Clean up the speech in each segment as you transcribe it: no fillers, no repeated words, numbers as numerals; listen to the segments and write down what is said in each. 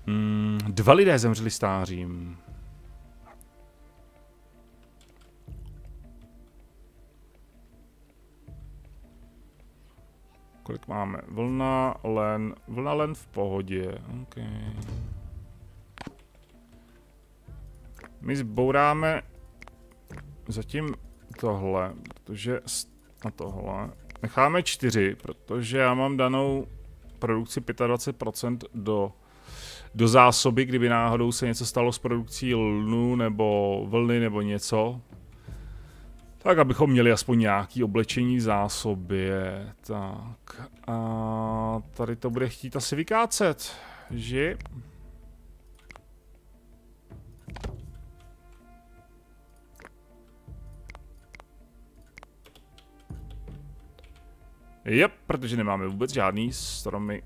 2 lidé zemřeli stářím. Kolik máme? Vlna, len v pohodě. Okay. My zbouráme zatím tohle, protože na tohle necháme 4, protože já mám danou produkci 25% do zásoby, kdyby náhodou se něco stalo s produkcí lnu nebo vlny nebo něco. Tak, abychom měli aspoň nějaký oblečení v zásobě. Tak a tady to bude chtít asi vykácet, že? Jep, protože nemáme vůbec žádný stromy.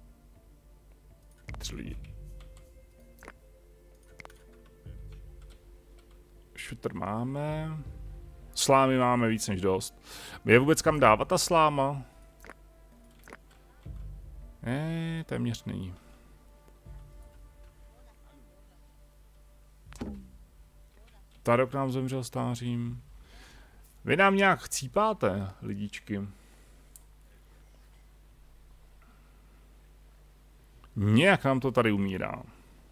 3 lidi. Šutr máme. Slámy máme víc než dost. Je vůbec kam dávat ta sláma? Téměř není. Tady k nám zemřel stářím. Vy nám nějak chcípáte, lidičky. Nějak nám to tady umírá.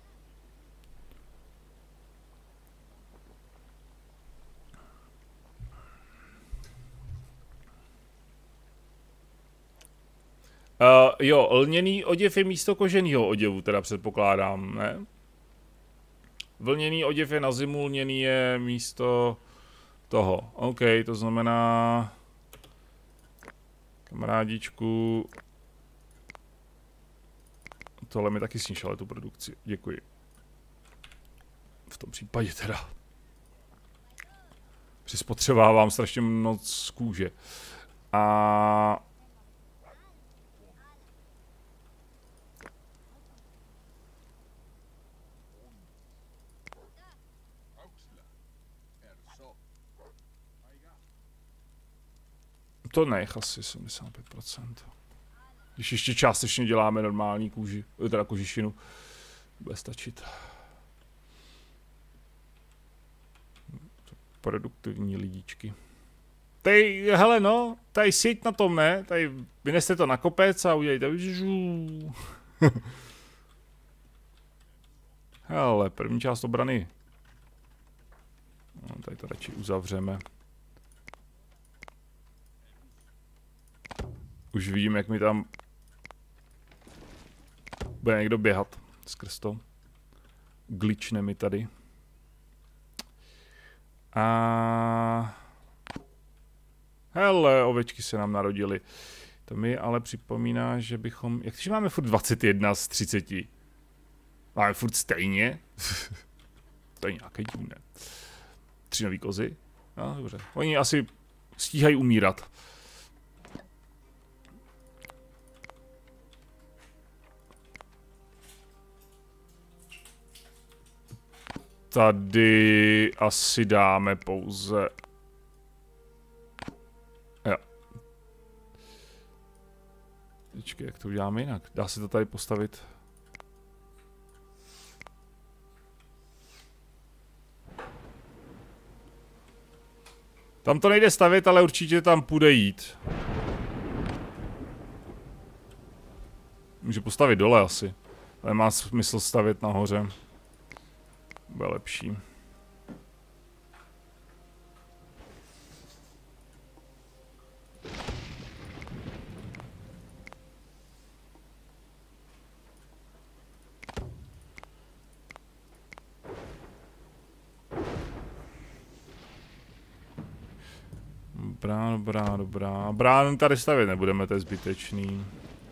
Jo, lněný oděv je místo koženýho oděvu, teda předpokládám, ne? Vlněný oděv je na zimu, lněný je místo toho. OK, to znamená... Kamarádičku... Tohle mi taky snížilo tu produkci, děkuji. V tom případě teda. Přispotřebávám strašně moc kůže. A... To nech asi 75%. Když ještě částečně děláme normální kůži, teda kožišinu, bude stačit. Produktivní lidičky. Tady, hele no, tady síť na tom, ne? Tady vyneste to na kopec a udělejte. Hele, první část obrany. No, tady to radši uzavřeme. Už vidím, jak mi tam bude někdo běhat skrz to. Glitchne mi tady. A... Hele, ovečky se nám narodily. To mi ale připomíná, že bychom... Jak když máme furt 21 z 30? Máme furt stejně? To je nějaké divné. 3 nový kozy? No, dobře. Oni asi stíhají umírat. Tady asi dáme pouze... Jo. Počkej, jak to uděláme jinak? Dá se to tady postavit? Tam to nejde stavět, ale určitě tam půjde jít. Může postavit dole asi. Ale má smysl stavět nahoře. Bude lepší. Dobrá. Bránu tady stavět nebudeme, to je zbytečný.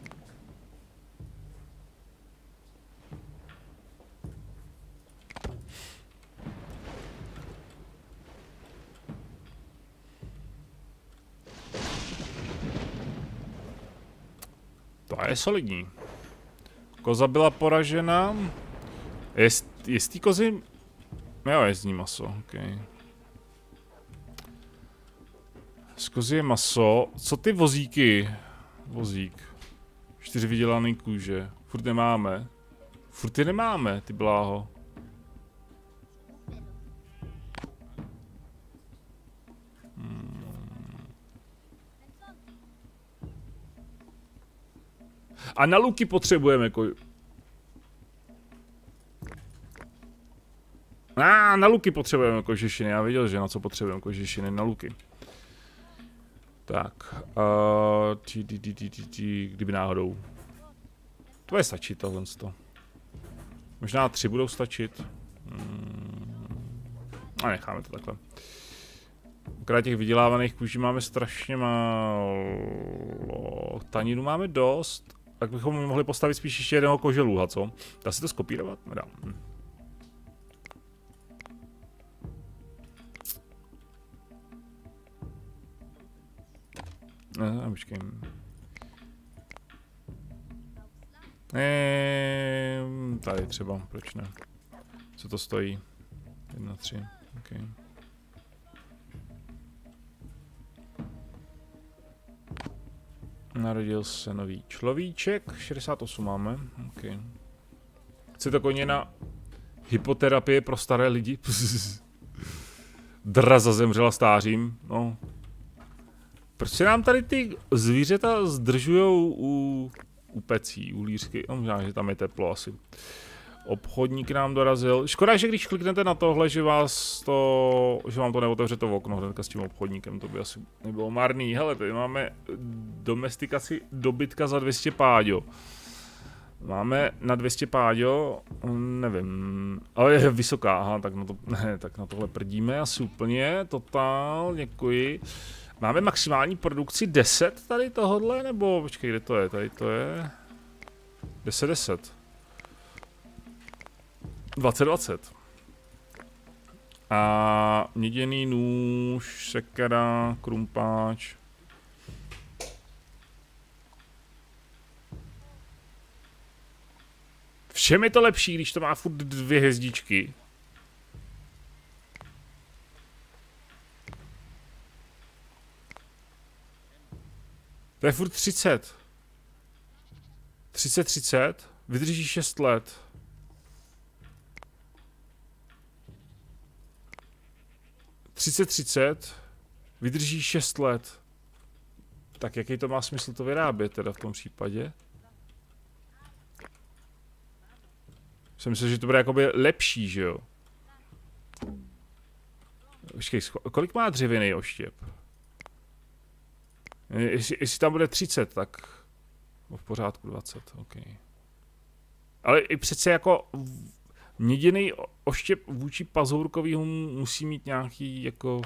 To je solidní. Koza byla poražena. Je z té kozy... Jo, je z ní maso, okej. Z kozy je maso. Co ty vozíky? Vozík. 4 vydělané kůže. Furt nemáme. Furt ty nemáme, ty bláho. A na luky potřebujeme na luky potřebujeme kožešiny, já věděl, že na co potřebujeme kožešiny, na luky. Tak, kdyby náhodou. To bude stačit tohle. Možná 3 budou stačit. A necháme to takhle. Akorát těch vydělávaných kůží máme strašně málo. Taninu máme dost. Tak bychom mohli postavit spíš ještě jednoho koželuha, co? Dá se to skopírovat? Nedá. Počkej. Tady třeba, proč ne? Co to stojí? 1, 3, okay. Narodil se nový človíček, 68 máme, okay. Chce to koně na hypoterapie pro staré lidi? Draza zemřela stářím, no. Proč se nám tady ty zvířata zdržujou u pecí, u lířky? No, možná, že tam je teplo asi. Obchodník nám dorazil. Škoda, že když kliknete na tohle, že vám to neotevře to okno hnedka s tím obchodníkem, to by asi nebylo marný. Hele, tady máme domestikaci dobytka za 200 páďo. Máme na 200 páďo, nevím, ale je vysoká, aha, tak na tohle prdíme asi úplně, totál, děkuji. Máme maximální produkci 10 tady tohodle, nebo počkej, kde to je, tady to je 10. 20. A měděný nůž, sekera, krumpáč. Všem je to lepší, když to má furt 2 hvězdičky. To je furt 30. 30, vydrží 6 let. Vydrží 6 let. Tak jaký to má smysl to vyrábět teda v tom případě? Jsem myslel, že to bude jakoby lepší, že jo? Počkej, kolik má dřevěný oštěp? Jestli tam bude 30, tak v pořádku 20, ok. Ale i přece jako měděný oštěp vůči pazourkovýmu musí mít nějaký jako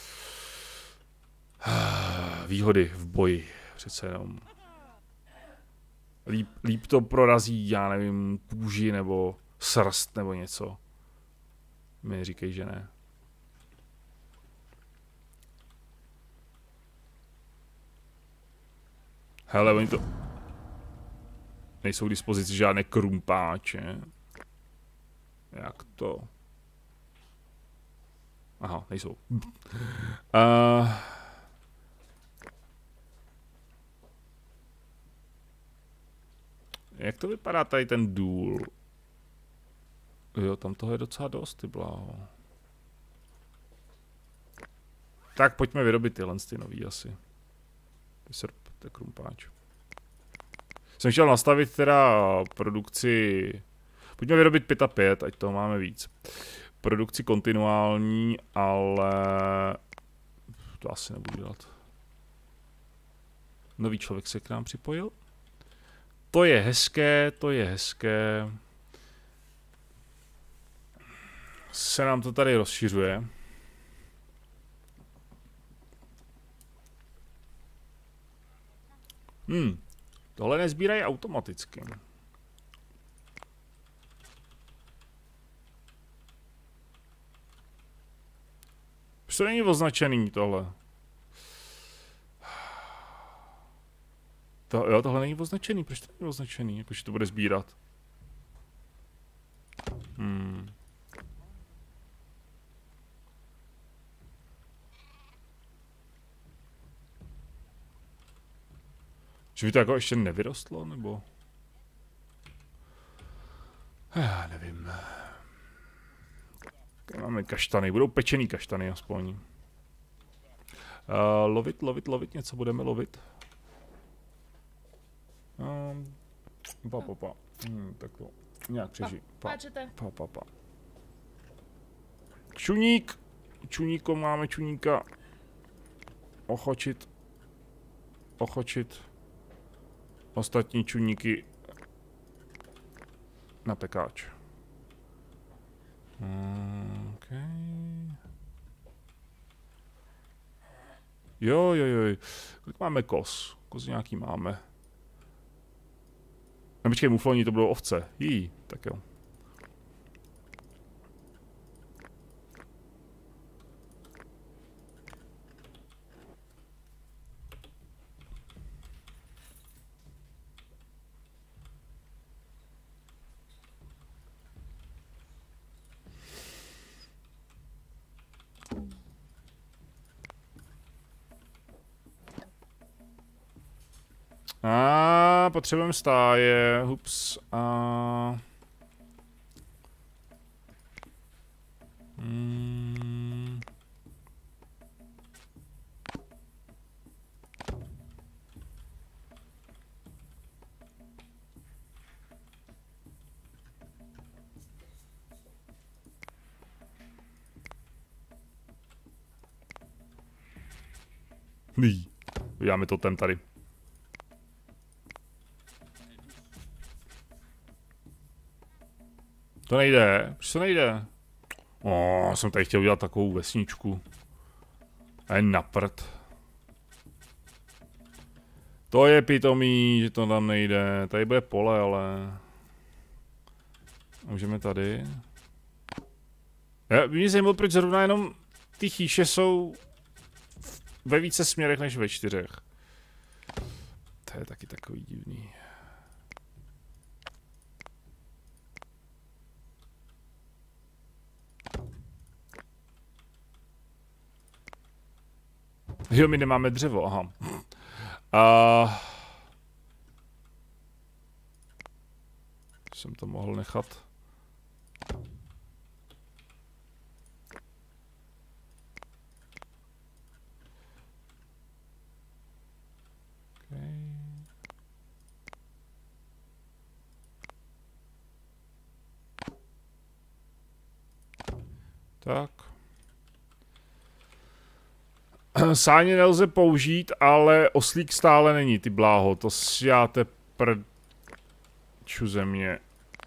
výhody v boji, přece jenom. Líp to prorazí, já nevím, kůži nebo srst nebo něco. Mi říkej, že ne. Hele, oni to... Nejsou k dispozici žádné krumpáče. Jak to? Aha, nejsou. Jak to vypadá tady ten důl? Jo, tam toho je docela dost, ty bláho. Tak pojďme vyrobit tyhle ty nový asi. Srp, to je krumpáč. Jsem chtěl nastavit teda produkci... Pojďme vyrobit 5 a 5, ať toho máme víc. Produkci kontinuální, ale... To asi nebudu dělat. Nový člověk se k nám připojil. To je hezké, to je hezké. Se nám to tady rozšiřuje. Tohle nezbírají automaticky. Proč to není označený tohle? Jo, tohle není označený, proč to není označený? Jakože to bude sbírat. Že by to jako ještě nevyrostlo, nebo? Já nevím. Tady máme kaštany, budou pečený kaštany aspoň. Lovit, něco budeme lovit. Tak to nějak přežij. Pa. Čuník! Čuníko, máme čuníka. Ochočit. Ostatní čuníky na pekáč. Okay. Jo. Kolik máme kos? Kos nějaký máme. No počkej, mufloni, to budou ovce. Tak jo. Potřebujeme stáje, hups, Uděláme to ten tady. To nejde, proč to nejde? Jsem tady chtěl udělat takovou vesničku. A je na prd. To je pitomý, že to tam nejde. Tady bude pole, ale... Můžeme tady. Mě zajímalo, proč zrovna jenom ty chýše jsou ve více směrech než ve 4. To je taky takový divný. Jo, my nemáme dřevo, aha. Jsem to mohl nechat. Okay. Tak. Sáně nelze použít, ale oslík stále není, ty bláho, to já prču země.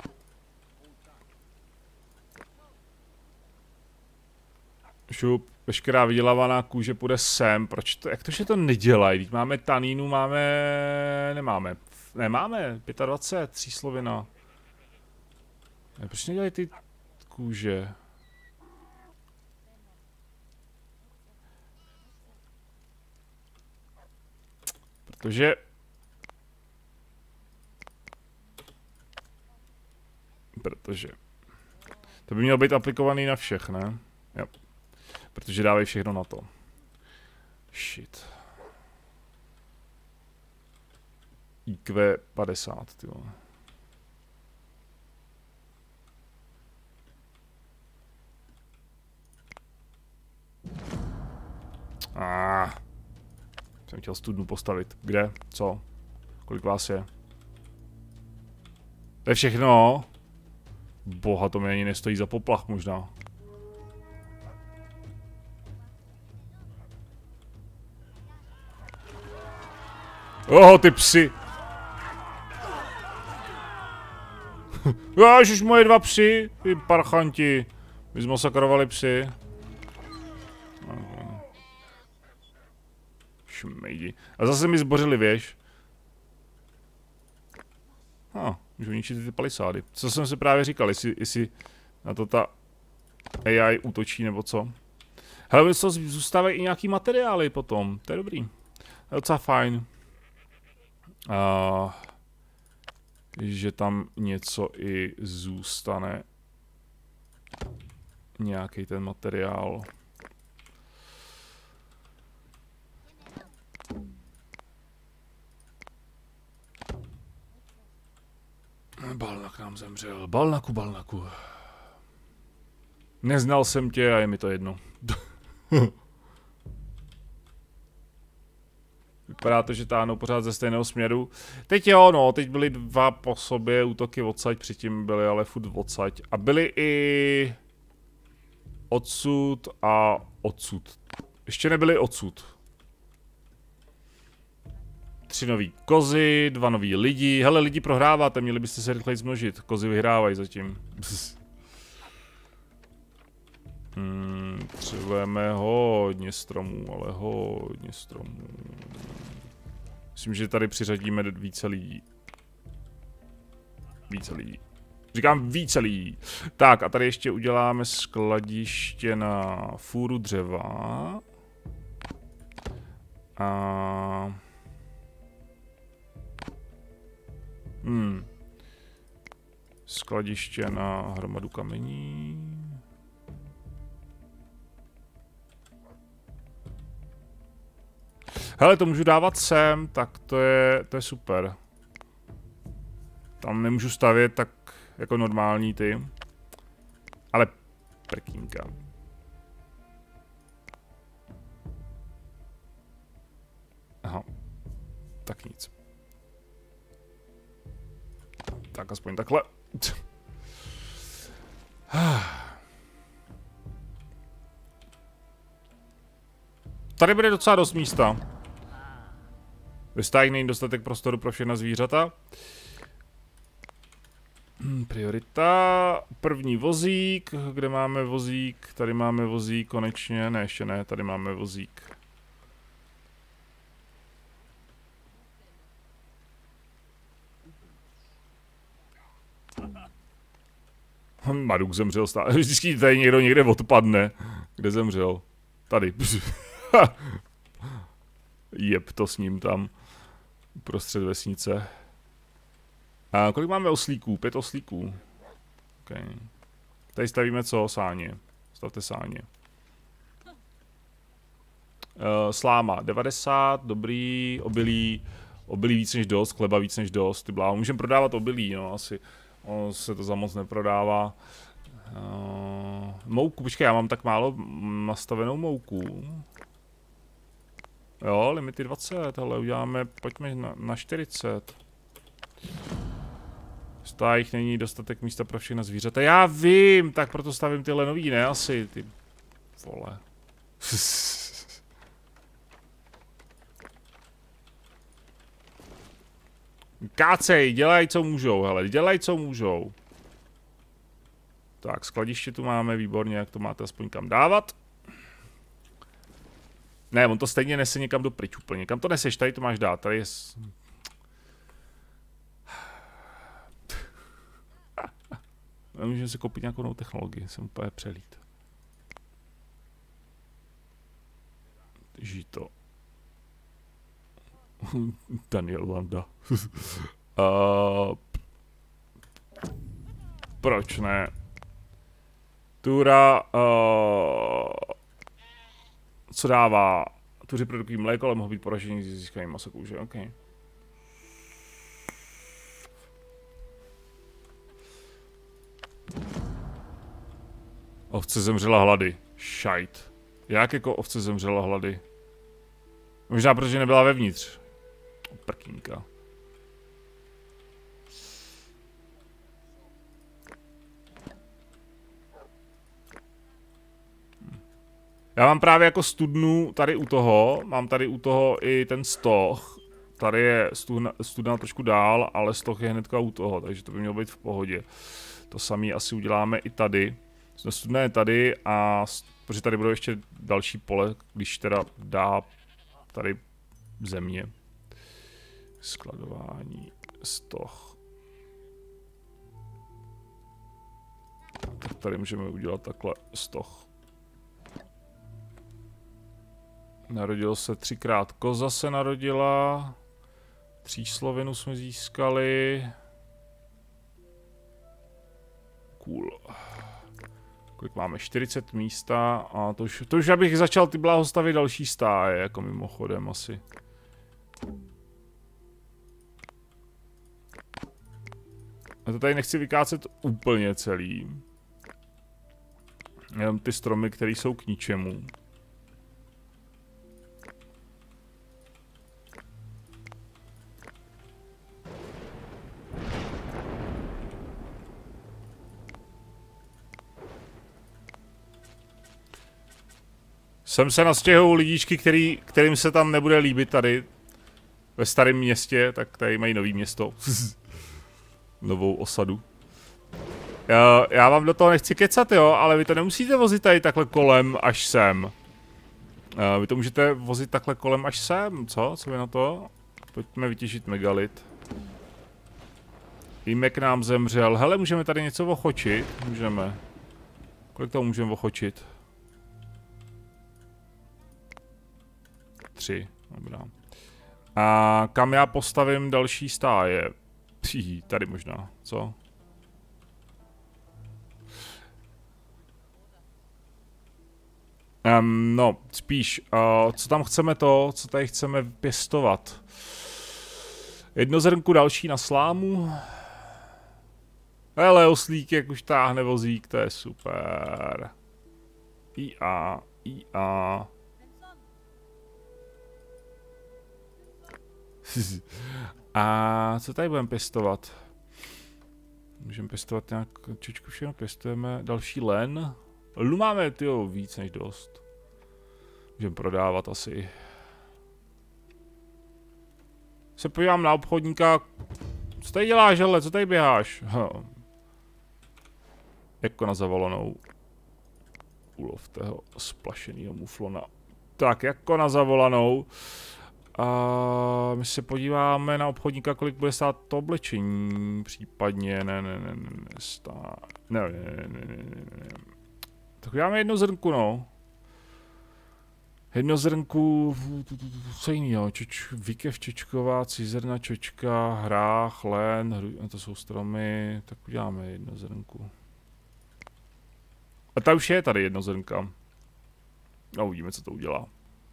Šup, veškerá vydělávaná kůže půjde sem, proč to, jak to, že to nedělají, teď máme tanínu, nemáme, 25, tříslovina. Proč nedělají ty kůže? Protože to by mělo být aplikovaný na všech, ne? Jo. Protože dávají všechno na to. Shit. IQ 50, ty vole. Jsem chtěl studnu postavit. Kde? Co? Kolik vás je? To je všechno? Boha, to mi ani nestojí za poplach možná. Ty psy! Ježiš, moje 2 psy, ty parchanti. My jsme masakrovali psy. Šmejdi. A zase mi zbořili věž. Můžu ničit ty palisády. Co jsem si právě říkal, jestli na to ta AI útočí nebo co. Hele, to zůstávají i nějaký materiály potom, to je dobrý. To je docela fajn. Že tam něco i zůstane. Nějaký ten materiál. Balnak nám zemřel. Balnaku. Neznal jsem tě a je mi to jedno. Vypadá to, že táhnou pořád ze stejného směru. Teď jo, no, teď byly dva po sobě útoky odsaď, předtím byly ale furt odsaď. A byly i odsud a odsud. Ještě nebyly odsud. 3 nový kozy, 2 noví lidi. Hele, lidi prohráváte, měli byste se rychleji zmnožit. Kozy vyhrávají zatím. Potřebujeme hodně stromů, ale hodně stromů. Myslím, že tady přiřadíme více lidí. Více lidí. Říkám více lidí. Tak a tady ještě uděláme skladiště na fůru dřeva. A... Skladiště na hromadu kamení. Hele, to můžu dávat sem, tak to je super. Tam nemůžu stavět tak jako normální ty. Ale prkínka. Aha. Tak nic. Tak aspoň takhle. Tady bude docela dost místa. Ve stáji není dostatek prostoru pro všechna zvířata. Priorita. První vozík. Kde máme vozík? Tady máme vozík konečně. Ne, ještě ne. Tady máme vozík. Maruk zemřel stále. Vždycky tady někdo někde odpadne. Kde zemřel? Tady. Jeb to s ním tam. Prostřed vesnice. A kolik máme oslíků? 5 oslíků. Okay. Tady stavíme co? Sáně. Stavte sáně. Sláma 90, dobrý, obilí víc než dost, chleba víc než dost, ty bláho. Můžeme prodávat obilí, no asi. Ono se to za moc neprodává. Mouku, počkej, já mám tak málo nastavenou mouku. Jo, limity 20, ale uděláme, pojďme na 40. V stájích není dostatek místa pro všechna zvířata. Já vím, tak proto stavím tyhle nový, ne asi, ty vole. Kácej, dělaj, co můžou, hele, dělaj, co můžou. Tak, skladiště tu máme, výborně, jak to máte aspoň kam dávat. Ne, on to stejně nese někam do pryč úplně. Kam to neseš? Tady to máš dát. Tady je... Můžeme si koupit nějakou novou technologii. Jsem úplně přelít. Žito. Daniel Landa. Proč ne? Tura... co dává? Tuři produkují mléko, ale mohou být poražení, získají maso kůže, ok. Ovce zemřela hlady. Šajt. Jak jako ovce zemřela hlady? Možná protože nebyla vevnitř. Prkínka. Já mám právě jako studnu tady u toho, mám tady u toho i ten stoh. Tady je studna trošku dál, ale stoh je hnedka u toho, takže to by mělo být v pohodě. To samé asi uděláme i tady. Studna je tady a protože tady budou ještě další pole, když teda dá tady země. Skladování, stoh. Tak tady můžeme udělat takhle stoh. Narodil se 3krát koza se narodila. 3 slovinu jsme získali. Cool. Kolik máme? 40 místa a to už abych začal ty bláho stavit další stáje, jako mimochodem asi. Já to tady nechci vykácet úplně celý. Jenom ty stromy, které jsou k ničemu. Sem se nastěhují lidíčky, kterým se tam nebude líbit tady. Ve starém městě, tak tady mají nový město. Novou osadu. Já vám do toho nechci kecat, jo, ale vy to nemusíte vozit tady takhle kolem až sem. Vy to můžete vozit takhle kolem až sem, co? Co je na to? Pojďme vytěžit megalit. Imek nám zemřel. Hele, můžeme tady něco ochočit? Můžeme. Kolik toho můžeme ochočit? 3, dobrá. A kam já postavím další stáje? Tady možná, co? No, spíš, co tam chceme co tady chceme pěstovat? Jedno zrnku další na slámu. Hele, oslík, jak už táhne vozík, to je super. IA. A co tady budeme pěstovat? Můžeme pěstovat nějak, čičku všechno pěstujeme. Další len. Lnu máme, tyjo, víc než dost. Můžeme prodávat asi. Se podívám na obchodníka. Co tady děláš, hele, co tady běháš? Jako na zavolanou. Ulov toho splašenýho muflona. Tak, jako na zavolanou. A my se podíváme na obchodníka, kolik bude stát to oblečení, případně, ne. Tak dáme jedno zrnku, no. Jedno zrnku, co jinýho, výkev čečková, cizrna čočka, hrách, len, to jsou stromy, tak uděláme jedno zrnku. A ta už je tady jedno zrnka. A uvidíme, co to udělá.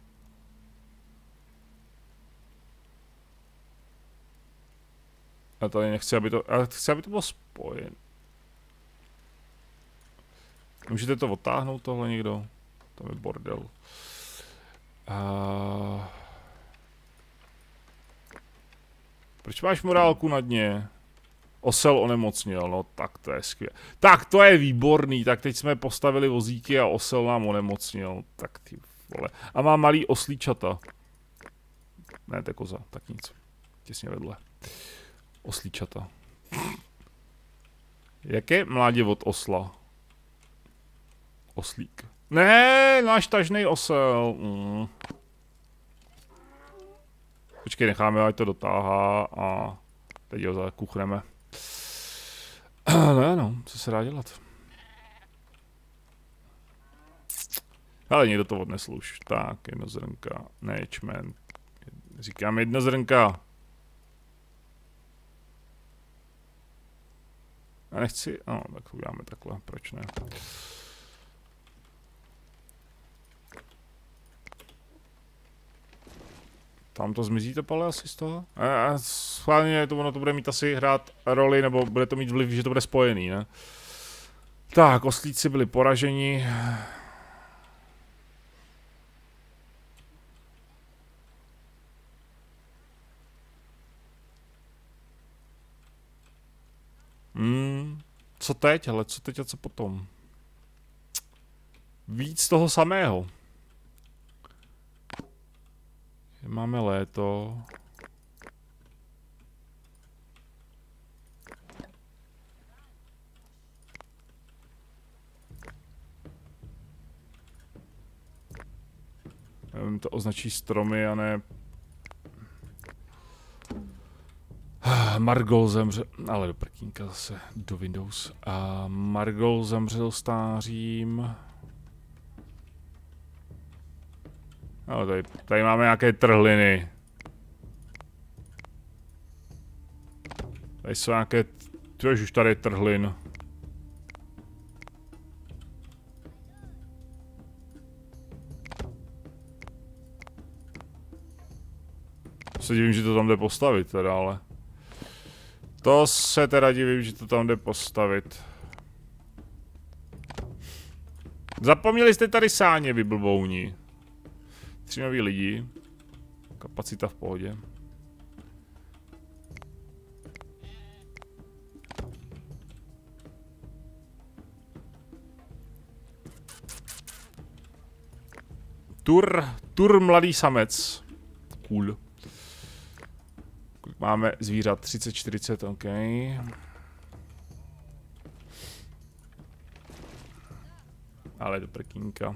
A tady nechci, aby to, chci, aby to bylo spojen. Můžete to odtáhnout tohle někdo? To je bordel. Proč máš morálku na dně? Osel onemocněl, no tak to je skvělé. Tak to je výborný, tak teď jsme postavili vozíky a osel nám onemocněl. Tak ty vole. A má malý oslíčata. Ne, to je koza, tak nic. Těsně vedle. Oslíčata. Jak je mládě od osla? Oslík. Ne, náš tažnej osel. Počkej, necháme, ať to dotáhá a teď ho zakuchneme. No, co se dá dělat? Ale někdo to odnesl už. Tak, jedno zrnka. Ne, čmen. Říkám jedno zrnka. Já nechci, no, tak to uděláme takhle, proč ne? Tam to zmizí to pole asi z toho? A schválně ono to bude mít asi hrát roli, nebo bude to mít vliv, že to bude spojený, ne? Tak, oslíci byli poraženi. Co teď, hele, co teď a co potom? Víc toho samého. Máme léto. To označí stromy a ne... Margol zemřel, ale do prkínka zase, do Windows. A Margol zemřel stářím. No, tady máme nějaké trhliny. Tady jsou nějaké, už tady je trhlin. Se divím, že to tam jde postavit teda, ale... To se teda divím, že to tam jde postavit. Zapomněli jste tady sáně, vy blbouni. 3 noví lidi. Kapacita v pohodě. Tur mladý samec. Cool. Kolik máme zvířat? 30, 40, OK. Ale do prkínka.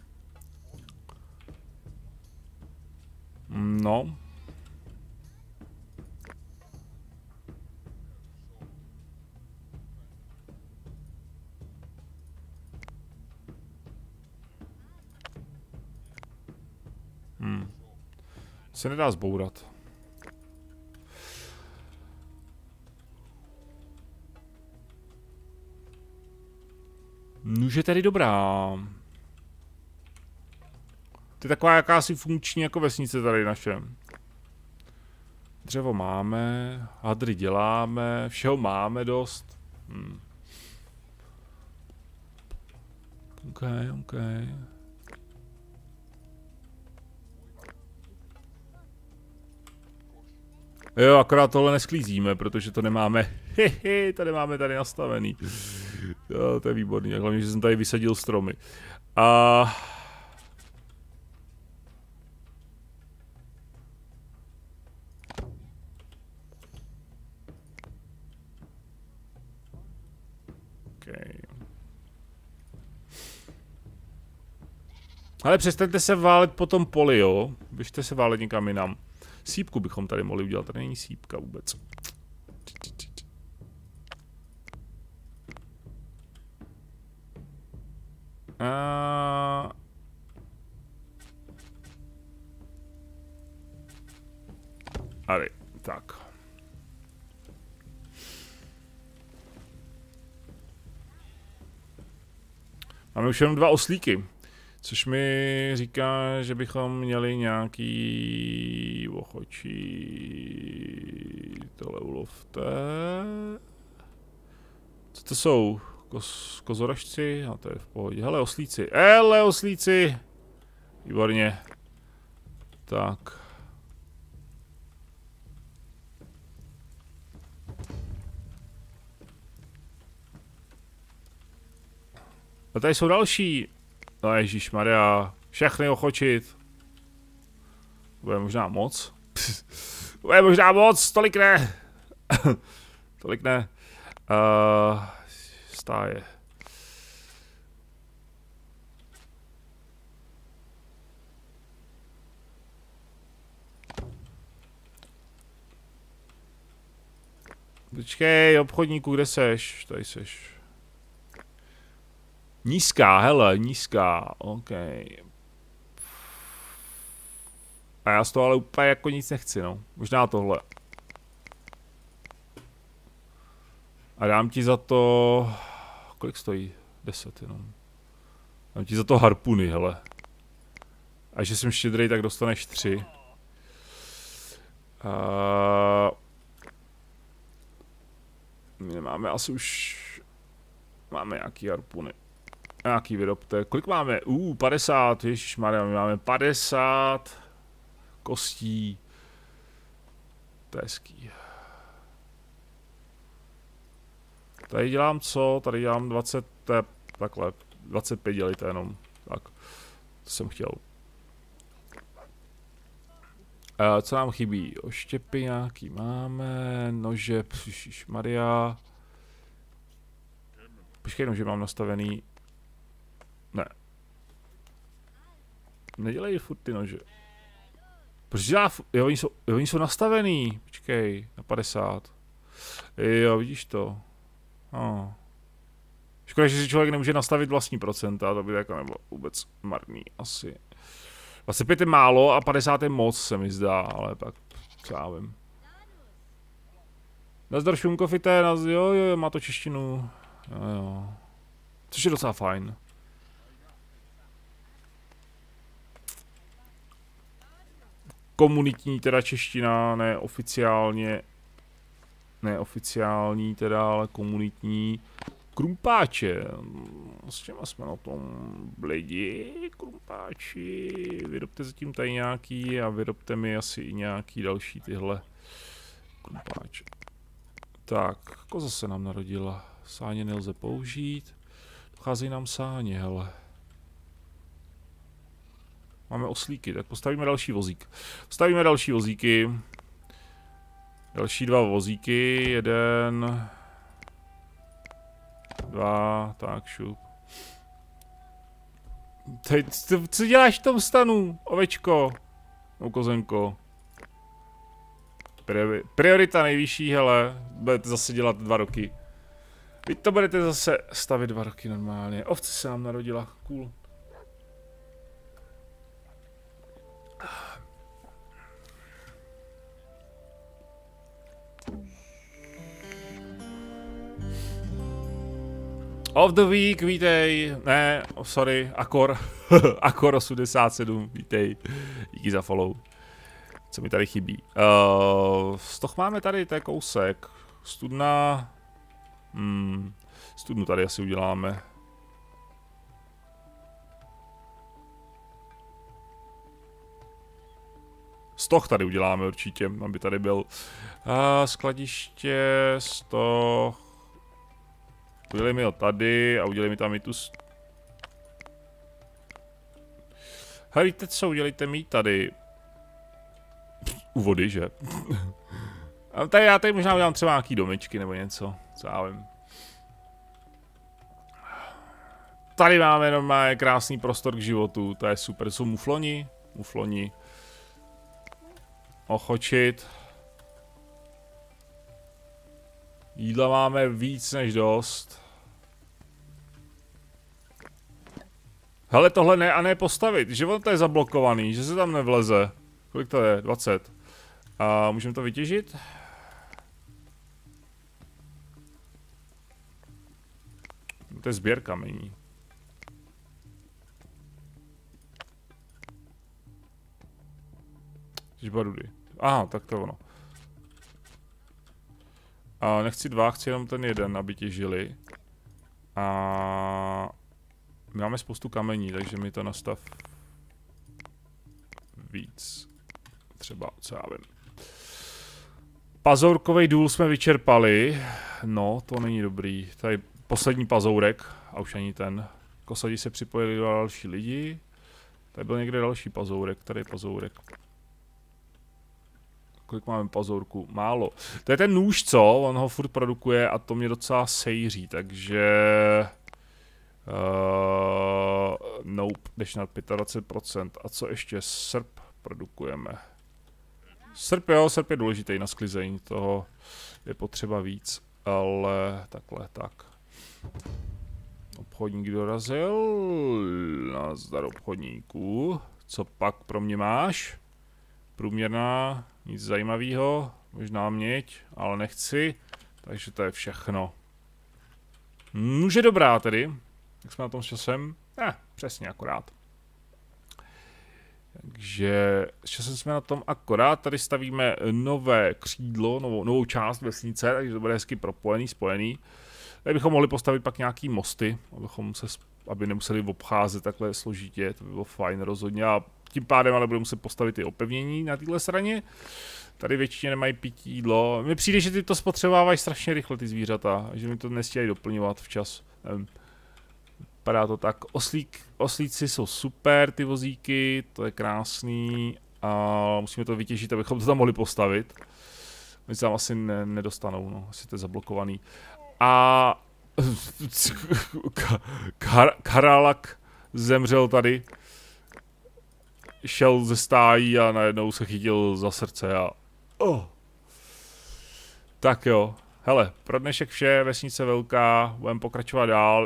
No. Se nedá zbourat. Nuže tedy dobrá. To je taková jakási funkční jako vesnice tady naše. Dřevo máme, hadry děláme, všeho máme dost. OK. Jo, akorát tohle nesklízíme, protože to nemáme. To nemáme tady nastavený. Jo, to je výborný, hlavně, že jsem tady vysadil stromy. Okay. Ale přestaňte se válet po tom poli, jo? Běžte se válet někam jinam. Sýpku bychom tady mohli udělat, tady není sýpka vůbec. Ale, tak. Máme už jenom 2 oslíky. Což mi říká, že bychom měli nějaký ochočí. Tohle ulovte. Co to jsou? Kozoražci? A to je v pohodě. Hele, oslíci. Hele, oslíci! Výborně. Tak. A tady jsou další. No ježišmarja, všechny ochočit. Bude možná moc. Bude možná moc, tolik ne. Tolik ne. Stáje. Počkej, obchodníku, kde seš? Tady seš. Nízká, hele, nízká, OK. A já z toho ale úplně jako nic nechci, no. Možná tohle. A dám ti za to... Kolik stojí? 10 jenom. Dám ti za to harpuny, hele. A že jsem štědrý, tak dostaneš 3. My nemáme asi už... Máme nějaký harpuny. Nějaký vyrobte. Kolik máme? 50, ježišmarja, my máme 50 kostí. To je hezký. Tady dělám co? Tady dělám 20, takhle, 25 dělíte jenom. Tak, to jsem chtěl. Co nám chybí? Oštěpy nějaký máme, nože, ježišmarja. Počkej, nože mám nastavený. Ne. Nedělej furt ty nože. Proč dělá jo, oni jsou nastavený. Počkej, na 50. Jo, vidíš to. Škoda, že si člověk nemůže nastavit vlastní procenta, to by jako nebylo vůbec marný asi. 25 je málo a 50 je moc, se mi zdá, ale tak, co já vím. Nazdar šumkofité, jo, má to češtinu. Jo. Což je docela fajn. Komunitní teda čeština, ne oficiálně neoficiální teda, ale komunitní krumpáče. S čema jsme na tom blidi, krumpáči. Vyrobte zatím tady nějaký a vyrobte mi asi i nějaký další tyhle krumpáče. Tak, koza se nám narodila. Sáně nelze použít. Docházejí nám sáně, hele. Máme oslíky, tak postavíme další vozík. Postavíme další vozíky. Další 2 vozíky, 1, 2, tak šup. Teď, co děláš v tom stanu, ovečko? No kozenko. Priorita nejvyšší, hele, budete zase dělat 2 roky. Vy to budete zase stavit 2 roky normálně. Ovce se nám narodila, cool. Of the week, vítej, ne, sorry, Akor, Akor 87, vítej, díky za follow, co mi tady chybí. Stoch máme tady, to je kousek, studna, studnu tady asi uděláme. Stoch tady uděláme určitě, aby tady byl. Skladiště, stoch. Udělej mi ho tady a udělej mi tam i tu... Hele, víte co, udělejte mi tady... U vody, že? A tady já tady možná udělám třeba nějaký domečky nebo něco, co já vím. Tady máme normálně krásný prostor k životu, to je super, to jsou mufloni, mufloni. Ochočit. Jídla máme víc než dost. Hele, tohle ne a ne postavit, že on to je zablokovaný, že se tam nevleze. Kolik to je? 20. A můžeme to vytěžit? To je sběr kamení. Těžba rudy. Aha, tak to je ono. A nechci 2, chci jenom ten jeden, aby těžili. A my máme spoustu kamení, takže mi to nastav víc. Třeba, co já vím. Pazourkovej důl jsme vyčerpali. No, to není dobrý. Tady poslední pazourek, a už ani ten. Kosadi se připojili do další lidi. Tady byl někde další pazourek, tady je pazourek. Kolik máme pazourku? Málo. To je ten nůž, co? On ho furt produkuje a to mě docela sejří, takže... nope, jdeš na 25%. A co ještě? Srp produkujeme. Srp, jo, srp je důležitý na sklizeň, toho je potřeba víc, ale takhle, tak. Obchodník dorazil, nazdar obchodníků, co pak pro mě máš? Průměrná, nic zajímavého, možná měď, ale nechci, takže to je všechno. Může dobrá tedy, jak jsme na tom s časem? Přesně akorát. Takže s časem jsme na tom akorát, tady stavíme nové křídlo, novou část vesnice, takže to bude hezky propojený, spojený. Tady bychom mohli postavit pak nějaký mosty, aby nemuseli obcházet takhle složitě, to by bylo fajn rozhodně. A tím pádem ale budeme muset postavit i opevnění na téhle straně. Tady většině nemají pití jídlo. Mně přijde, že ty to spotřebovávají strašně rychle ty zvířata, že mi to nestíhají doplňovat včas. Vypadá to tak. Oslíci jsou super, ty vozíky, to je krásný. A musíme to vytěžit, abychom to tam mohli postavit. Oni se tam asi nedostanou, no, asi to je zablokovaný. A Karalak zemřel tady. Šel ze stájí a najednou se chytil za srdce a... Tak jo. Hele, pro dnešek vše, vesnice velká, budeme pokračovat dál.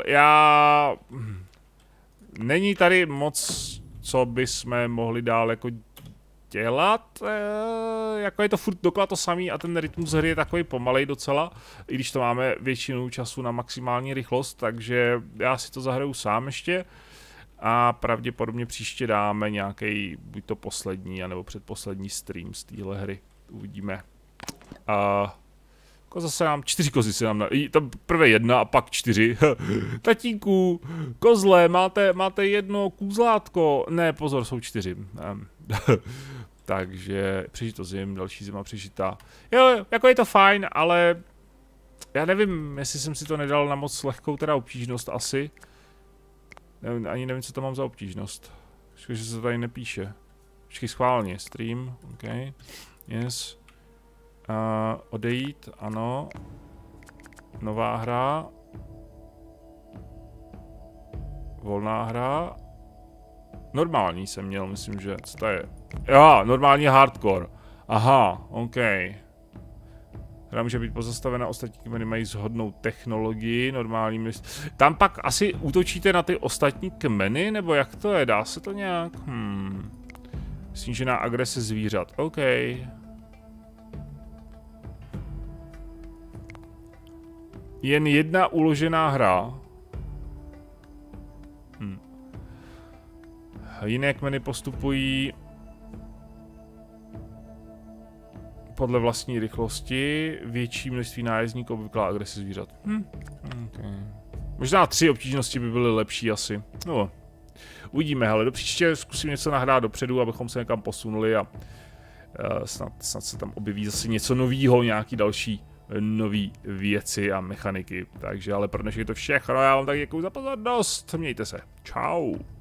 Není tady moc, co bychom mohli dál jako dělat, jako je to furt dokola to samý a ten rytmus hry je takový pomalej docela, i když to máme většinu času na maximální rychlost, takže já si to zahraju sám ještě a pravděpodobně příště dáme nějaký buď to poslední, anebo předposlední stream z téhle hry, uvidíme. Koza se nám, 4 kozy se nám, tam prvé 1 a pak 4. Tatínku, kozle, máte jedno kůzlátko. Ne, pozor, jsou 4. Takže přežito zim, další zima přežitá. Jo, jako je to fajn, ale já nevím, jestli jsem si to nedal na moc lehkou teda obtížnost asi. Ani nevím, co tam mám za obtížnost. Počkej, že se to tady nepíše. Počkej, schválně, stream, OK. Yes. Odejít, ano. Nová hra. Volná hra. Normální jsem měl, myslím, že, co to je? Jo, normální hardcore. Aha, OK. Hra může být pozastavena, ostatní kmeny mají shodnou technologii, normální. Tam pak asi útočíte na ty ostatní kmeny, nebo jak to je? Dá se to nějak? Snížená agrese zvířat, OK. Jen jedna uložená hra. Jiné kmeny postupují podle vlastní rychlosti, větší množství nájezdníků, obvyklá agrese zvířat. Okay. Možná 3 obtížnosti by byly lepší asi. No, uvidíme, hele, do příště zkusím něco nahrát dopředu, abychom se někam posunuli a snad se tam objeví zase něco novýho, nějaký další nový věci a mechaniky. Takže ale pro dnešek je to všechno, já vám tak děkuju za pozornost, mějte se, čau.